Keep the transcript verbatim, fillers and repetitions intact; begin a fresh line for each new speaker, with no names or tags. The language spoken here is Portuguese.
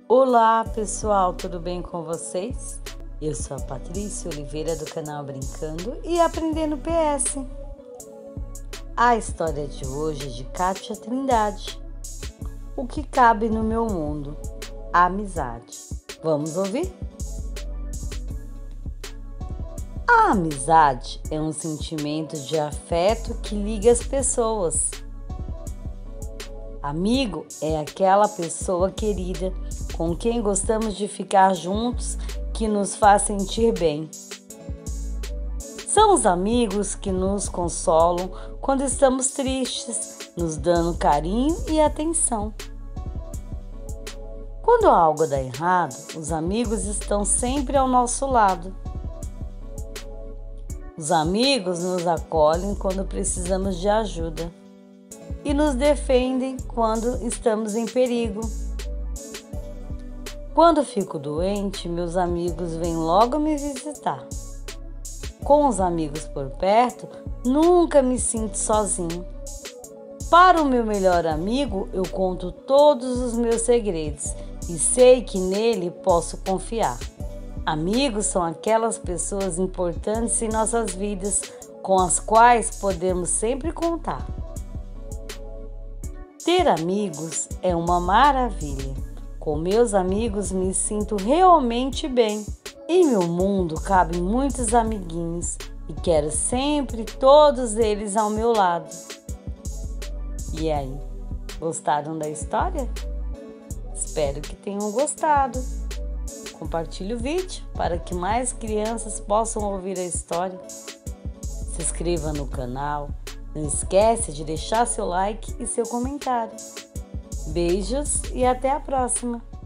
Olá pessoal, tudo bem com vocês? Eu sou a Patrícia Oliveira do canal Brincando e Aprendendo P S. A história de hoje é de Kátia Trindade. O que cabe no meu mundo? A amizade. Vamos ouvir? A amizade é um sentimento de afeto que liga as pessoas. Amigo é aquela pessoa querida com quem gostamos de ficar juntos, que nos faz sentir bem. São os amigos que nos consolam quando estamos tristes, nos dando carinho e atenção. Quando algo dá errado, os amigos estão sempre ao nosso lado. Os amigos nos acolhem quando precisamos de ajuda e nos defendem quando estamos em perigo. Quando fico doente, meus amigos vêm logo me visitar. Com os amigos por perto, nunca me sinto sozinho. Para o meu melhor amigo, eu conto todos os meus segredos e sei que nele posso confiar. Amigos são aquelas pessoas importantes em nossas vidas, com as quais podemos sempre contar. Ter amigos é uma maravilha. Com meus amigos me sinto realmente bem. Em meu mundo cabem muitos amiguinhos e quero sempre todos eles ao meu lado. E aí, gostaram da história? Espero que tenham gostado. Compartilhe o vídeo para que mais crianças possam ouvir a história. Se inscreva no canal. Não esquece de deixar seu like e seu comentário. Beijos e até a próxima!